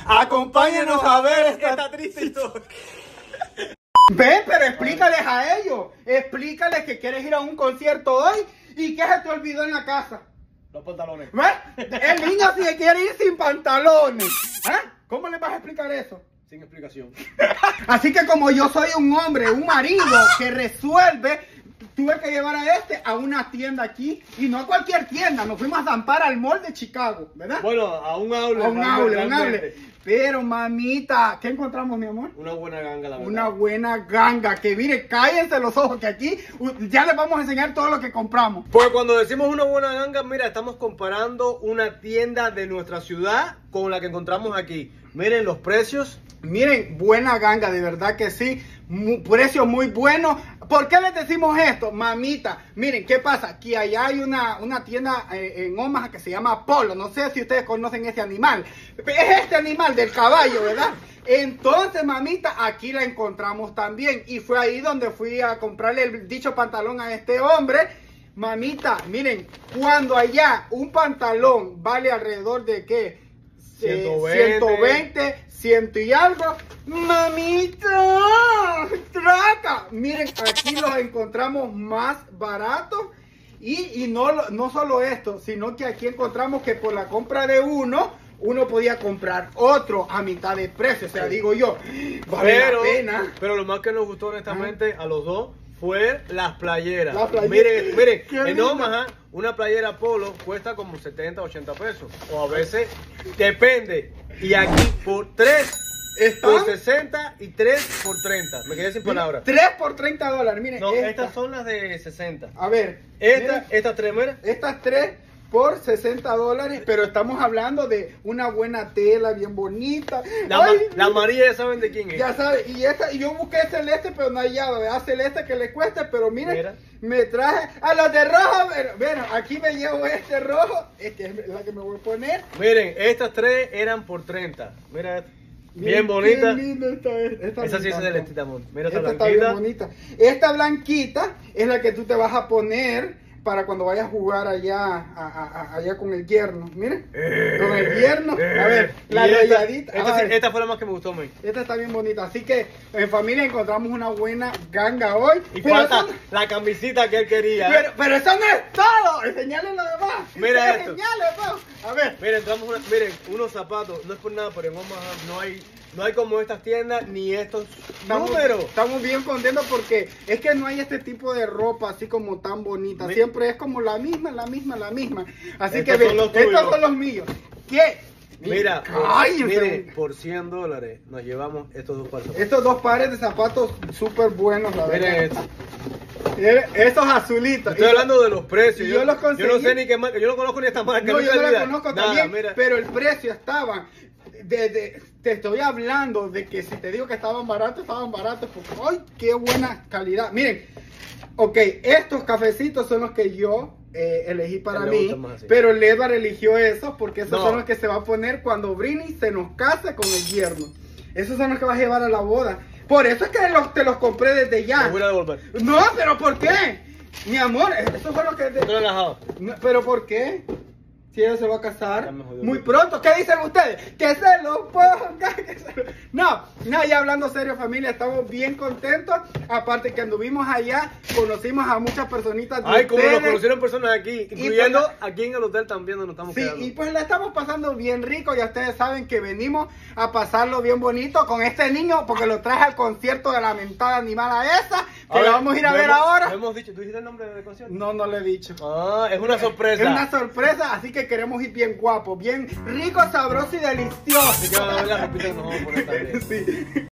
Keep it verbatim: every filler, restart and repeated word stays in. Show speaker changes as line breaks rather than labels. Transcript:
Acompáñenos a ver esta, esta triste historia.
Ven, pero explícales a ellos. Explícales que quieres ir a un concierto hoy y que se te olvidó en la casa.
Los pantalones.
¿Ves? El niño sí quiere ir sin pantalones. ¿Eh? ¿Cómo le vas a explicar eso?
Sin explicación.
Así que como yo soy un hombre, un marido que resuelve, tuve que llevar a este a una tienda aquí, y no a cualquier tienda, nos fuimos a zampar al mall de Chicago, ¿verdad?
Bueno, a un aule.
A un aule, un aule. Pero mamita, ¿qué encontramos, mi amor?
Una buena ganga, la verdad.
Una buena ganga, que mire, cállense los ojos, que aquí ya les vamos a enseñar todo lo que compramos.
Pues cuando decimos una buena ganga, mira, estamos comparando una tienda de nuestra ciudad con la que encontramos aquí. Miren los precios.
Miren, buena ganga, de verdad que sí. Mu- precio muy bueno. ¿Por qué les decimos esto? Mamita, miren, ¿qué pasa? Aquí allá hay una, una tienda eh, en Omaha que se llama Polo. No sé si ustedes conocen ese animal. Es este animal del caballo, ¿verdad? Entonces, mamita, aquí la encontramos también. Y fue ahí donde fui a comprarle el dicho pantalón a este hombre. Mamita, miren, cuando allá un pantalón vale alrededor de ¿qué?
ciento veinte.
ciento veinte, ciento y algo. Mamita, traca. Miren, aquí los encontramos más baratos. Y, y no, no solo esto, sino que aquí encontramos que por la compra de uno, uno podía comprar otro a mitad de precio. O sea,
Sí.
digo yo, vale
Pero,
la pena.
pero lo más que nos gustó honestamente a los dos fue las playeras.
La playera.
Miren, miren,
Qué
en
linda.
Omaha una playera polo cuesta como setenta, ochenta pesos. O a veces, depende. Y aquí por tres,
¿Están?
por sesenta y tres por treinta. Me quedé sin palabras.
tres por treinta dólares, miren.
No,
esta.
estas son las de sesenta.
A ver,
Esta,
miren,
estas tres, mira.
estas tres por sesenta dólares, pero estamos hablando de una buena tela, bien bonita.
La,
Ay,
ma- la amarilla ya saben de quién es.
ya sabes, y esta, y yo busqué celeste, pero no hay hallado, ¿verdad? Celeste que le cueste, pero miren,
Mira.
me traje a los de rojo, pero, bueno, aquí me llevo este rojo, es que es la que me voy a poner.
Miren, estas tres eran por treinta. Mira esta.
Miren
Bien bonita.
qué linda esta es. Esta
Esa
me
sí es
encantó.
celestita, amor. Mira esta
Esta está bien
blanquita.
bonita. Esta blanquita es la que tú te vas a poner para cuando vayas a jugar allá, a- a- a- allá con el yerno. Miren, con el yerno. A ver, la
Y esta,
rayadita.
esta, sí-
Ay,
esta fue la más que me gustó a mí.
esta está bien bonita. Así que en familia encontramos una buena ganga hoy.
Y
Pero
falta
eso-
la camisita que él quería.
pero, pero eso no es todo. Enseñale lo demás.
Mira esto.
Enseñale, pues. A ver.
Miren, entramos una- miren, unos zapatos, no es por nada, pero en Omaha no hay, no hay como estas tiendas ni estos
Estamos,
números.
estamos bien contentos porque es que no hay este tipo de ropa así como tan bonita.
Mi-
Siempre es como la misma, la misma, la misma. Así
Estos
que
son
ve,
los tuyos.
estos son los míos. ¿Qué?
Mira, por,
Cállense.
miren, por cien dólares nos llevamos estos dos pares.
Estos dos pares de zapatos súper buenos, la
Miren
verdad.
esto.
Miren, estos azulitos.
Estoy
Y-
hablando de los precios.
y yo los
yo
conseguí.
no sé ni qué marca, yo no conozco ni esta marca.
No, yo
nunca
no
en mi
la
vida.
conozco
Nada,
también,
mira.
pero el precio estaban. De, de- te estoy hablando de que si te digo que estaban baratos, estaban baratos. Porque, ¡ay, qué buena calidad! Miren, ok, estos cafecitos son los que yo eh, elegí para
A él le
mí.
gustan más así.
Pero el Edward eligió esos porque esos
No.
son los que se va a poner cuando Britney se nos case con el yerno. Esos son los que va a llevar a la boda. Por eso es que los, te los compré desde ya.
Los voy a devolver.
No, pero ¿por qué? Mi amor, esos son los que...
Estoy relajado.
No, ¿pero por qué? Si ella se va a casar
Ya me jodió.
muy pronto. ¿Qué dicen ustedes? Que se lo ponga. Que se lo... No, no, ya hablando serio, familia, estamos bien contentos. Aparte que anduvimos allá, conocimos a muchas personitas de
Ay, como nos
ustedes.
conocieron personas aquí, incluyendo
pues la-
aquí en el hotel también donde nos estamos
Sí,
quedando.
y pues la estamos pasando bien rico. Ya ustedes saben que venimos a pasarlo bien bonito con este niño, porque lo traje al concierto de la mentada animada esa, que
A
la
ver,
vamos a ir a
no
ver
hemos-
ahora.
no hemos dicho, ¿tú dijiste el nombre del concierto?
No, no le he dicho.
Ah, es una sorpresa.
Es una sorpresa, así que queremos ir bien guapos, bien rico, sabroso y delicioso.
Así que van a ver la repita que nos vamos a poner también.
Sí.